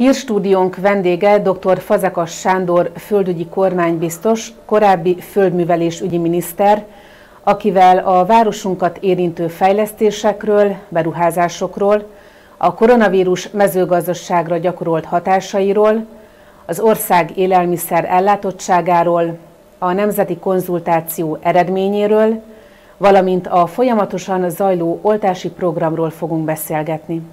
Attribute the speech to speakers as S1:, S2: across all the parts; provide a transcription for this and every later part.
S1: Hírstúdiónk vendége dr. Fazekas Sándor földügyi kormánybiztos, korábbi földművelésügyi miniszter, akivel a városunkat érintő fejlesztésekről, beruházásokról, a koronavírus mezőgazdaságra gyakorolt hatásairól, az ország élelmiszer ellátottságáról, a nemzeti konzultáció eredményéről, valamint a folyamatosan zajló oltási programról fogunk beszélgetni.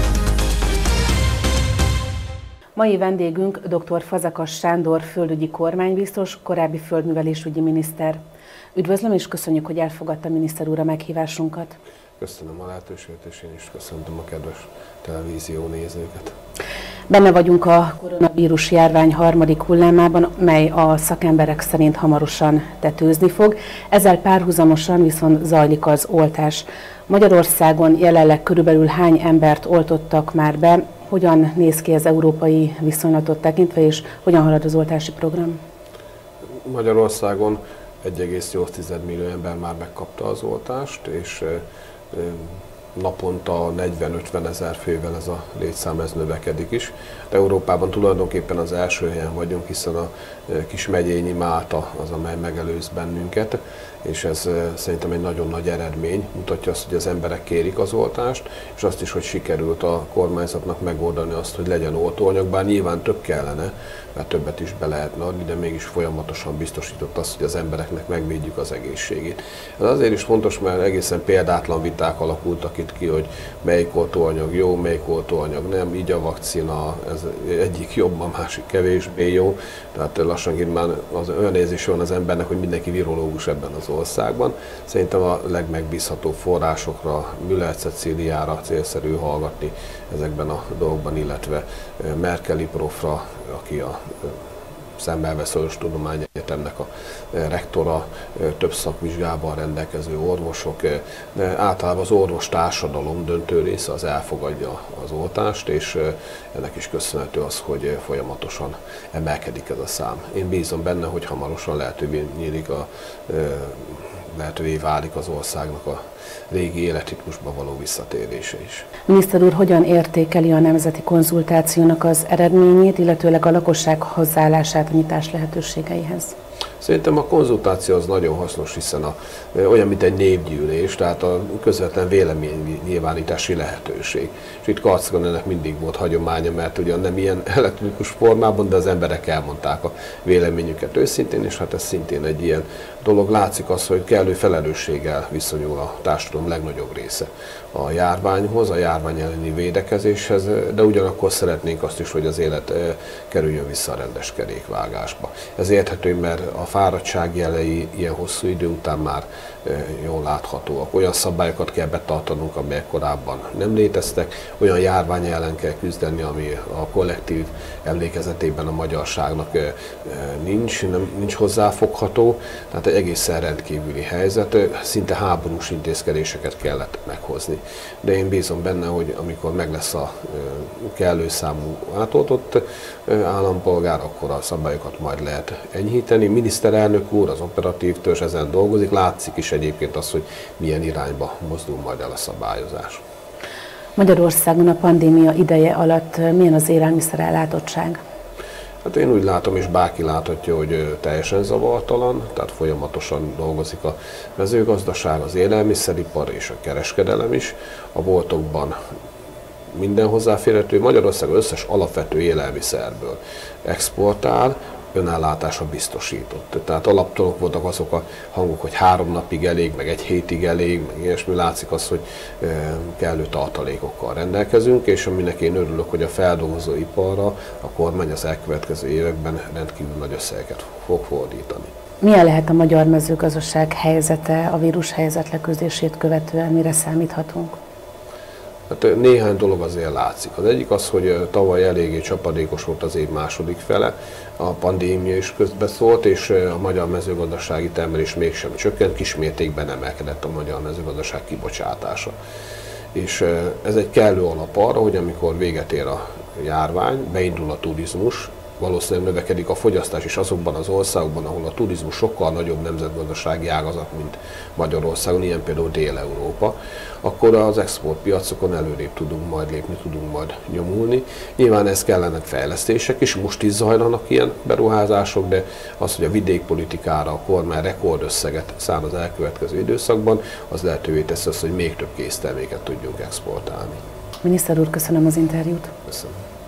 S1: Mai vendégünk dr. Fazekas Sándor földügyi kormánybiztos, korábbi földművelésügyi miniszter. Üdvözlöm és köszönjük, hogy elfogadta miniszter úr a meghívásunkat.
S2: Köszönöm a lehetőséget, és én is köszöntöm a kedves televízió nézőket.
S1: Benne vagyunk a koronavírus járvány harmadik hullámában, mely a szakemberek szerint hamarosan tetőzni fog. Ezzel párhuzamosan viszont zajlik az oltás. Magyarországon jelenleg körülbelül hány embert oltottak már be? Hogyan néz ki az európai viszonylatot tekintve, és hogyan halad az oltási program?
S2: Magyarországon 1,8 millió ember már megkapta az oltást, és naponta 40-50 ezer fővel ez a létszám növekedik is. De Európában tulajdonképpen az első helyen vagyunk, hiszen a kis megyényi Málta az, amely megelőz bennünket, és ez szerintem egy nagyon nagy eredmény, mutatja azt, hogy az emberek kérik az oltást, és azt is, hogy sikerült a kormányzatnak megoldani azt, hogy legyen oltóanyag, bár nyilván több kellene, mert többet is be lehetne adni, de mégis folyamatosan biztosított azt, hogy az embereknek megvédjük az egészségét. Ez azért is fontos, mert egészen példátlan viták alakultak itt ki, hogy melyik oltóanyag jó, melyik oltóanyag nem, így a vakcina, ez egyik jobb, a másik kevésbé jó. Tehát lassan már az olyan érzése van az embernek, hogy mindenki virológus ebben az országban. Szerintem a legmegbízhatóbb forrásokra, Müller-Cecíliára célszerű hallgatni ezekben a dolgokban, illetve Merkeli profra, aki a Szemmelweis Orvostudományegyetemnek a rektora, több szakvizsgával rendelkező orvosok, de általában az orvostársadalom döntő része az elfogadja az oltást, és ennek is köszönhető az, hogy folyamatosan emelkedik ez a szám. Én bízom benne, hogy hamarosan lehetővé válik az országnak a régi életritmusba való visszatérése is.
S1: Miniszter úr, hogyan értékeli a nemzeti konzultációnak az eredményét, illetőleg a lakosság hozzáállását a nyitás lehetőségeihez?
S2: Szerintem a konzultáció az nagyon hasznos, hiszen olyan, mint egy népgyűlés, tehát a közvetlen véleménynyilvánítási lehetőség. És itt Karcgon ennek mindig volt hagyománya, mert ugyan nem ilyen elektronikus formában, de az emberek elmondták a véleményüket őszintén, és hát ez szintén egy ilyen dolog. Látszik az, hogy kellő felelősséggel viszonyul a társadalom legnagyobb része a járványhoz, a járvány elleni védekezéshez, de ugyanakkor szeretnénk azt is, hogy az élet kerüljön vissza a rendes kerékvágásba. Ez érthető, mert a fáradtság jelei ilyen hosszú idő után már jól láthatóak. Olyan szabályokat kell betartanunk, amelyek korábban nem léteztek, olyan járvány ellen kell küzdeni, ami a kollektív emlékezetében a magyarságnak nincs hozzáfogható, tehát egy egészen rendkívüli helyzet, szinte háborús intézkedéseket kellett meghozni. De én bízom benne, hogy amikor meg lesz a kellő számú átoltott állampolgár, akkor a szabályokat majd lehet enyhíteni. Miniszterelnök úr, az operatív törzs ezen dolgozik, látszik is egyébként az, hogy milyen irányba mozdul majd el a szabályozás.
S1: Magyarországon a pandémia ideje alatt milyen az élelmiszer ellátottság?
S2: Hát én úgy látom, és bárki láthatja, hogy teljesen zavartalan, tehát folyamatosan dolgozik a mezőgazdaság, az élelmiszeripar és a kereskedelem is. A boltokban minden hozzáférhető, Magyarország összes alapvető élelmiszerből exportál, önellátása biztosított. Tehát alaptól voltak azok a hangok, hogy 3 napig elég, meg 1 hétig elég, meg ilyesmi. Látszik az, hogy kellő tartalékokkal rendelkezünk, és aminek én örülök, hogy a feldolgozóiparra a kormány az elkövetkező években rendkívül nagy összegeket fog fordítani.
S1: Milyen lehet a magyar mezőgazdaság helyzete a vírushelyzet leküzdését követően, mire számíthatunk?
S2: Hát néhány dolog azért látszik. Az egyik az, hogy tavaly eléggé csapadékos volt az év második fele, a pandémia is közbeszólt, és a magyar mezőgazdasági termelés mégsem csökkent, kismértékben emelkedett a magyar mezőgazdaság kibocsátása. És ez egy kellő alap arra, hogy amikor véget ér a járvány, beindul a turizmus, valószínűleg növekedik a fogyasztás is azokban az országokban, ahol a turizmus sokkal nagyobb nemzetgazdasági ágazat, mint Magyarországon, ilyen például Dél-Európa, akkor az exportpiacokon előrébb tudunk majd lépni, tudunk majd nyomulni. Nyilván ez kellenek fejlesztések is, most is zajlanak ilyen beruházások, de az, hogy a vidékpolitikára a kormány rekordösszeget szán az elkövetkező időszakban, az lehetővé teszi azt, hogy még több készterméket tudjunk exportálni.
S1: Miniszter úr, köszönöm az interjút.
S2: Köszönöm.